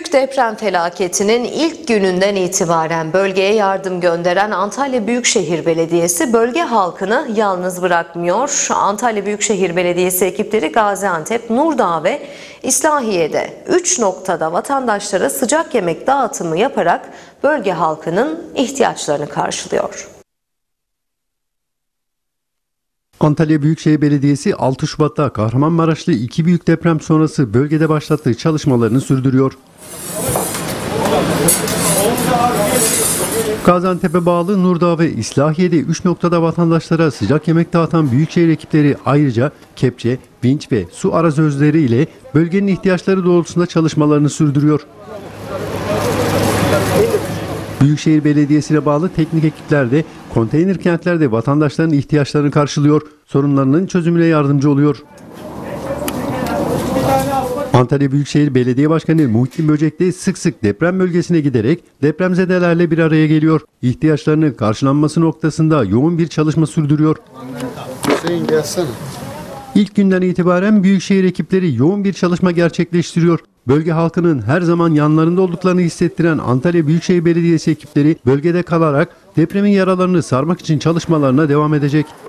Büyük deprem felaketinin ilk gününden itibaren bölgeye yardım gönderen Antalya Büyükşehir Belediyesi bölge halkını yalnız bırakmıyor. Antalya Büyükşehir Belediyesi ekipleri Gaziantep, Nurdağ ve İslahiye'de 3 noktada vatandaşlara sıcak yemek dağıtımı yaparak bölge halkının ihtiyaçlarını karşılıyor. Antalya Büyükşehir Belediyesi 6 Şubat'ta Kahramanmaraş'ta 2 büyük deprem sonrası bölgede başlattığı çalışmalarını sürdürüyor. Gaziantep'e bağlı Nurdağ ve İslahiye'de 3 noktada vatandaşlara sıcak yemek dağıtan Büyükşehir ekipleri ayrıca kepçe, vinç ve su arazözleri ile bölgenin ihtiyaçları doğrultusunda çalışmalarını sürdürüyor. Büyükşehir Belediyesi'ne bağlı teknik ekipler de konteyner kentlerde vatandaşların ihtiyaçlarını karşılıyor, sorunlarının çözümüne yardımcı oluyor. Antalya Büyükşehir Belediye Başkanı Muhittin Böcek de sık sık deprem bölgesine giderek depremzedelerle bir araya geliyor. İhtiyaçlarının karşılanması noktasında yoğun bir çalışma sürdürüyor. Hüseyin gelsene. İlk günden itibaren Büyükşehir ekipleri yoğun bir çalışma gerçekleştiriyor. Bölge halkının her zaman yanlarında olduklarını hissettiren Antalya Büyükşehir Belediyesi ekipleri bölgede kalarak depremin yaralarını sarmak için çalışmalarına devam edecek.